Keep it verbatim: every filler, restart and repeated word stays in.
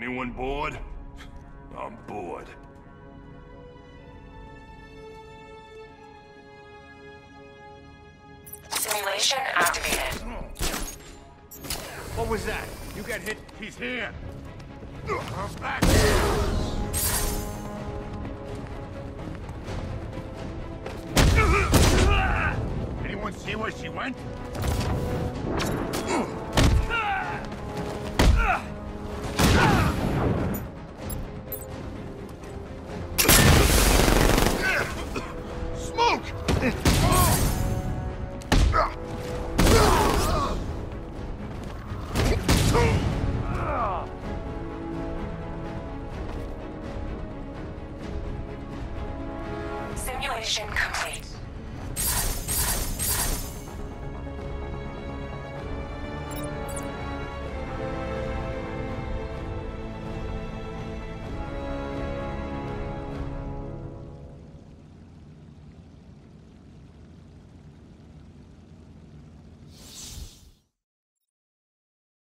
Anyone bored? I'm bored. Simulation activated. What was that? You got hit? He's here. I'm back. Anyone see where she went? Smoke! Simulation complete.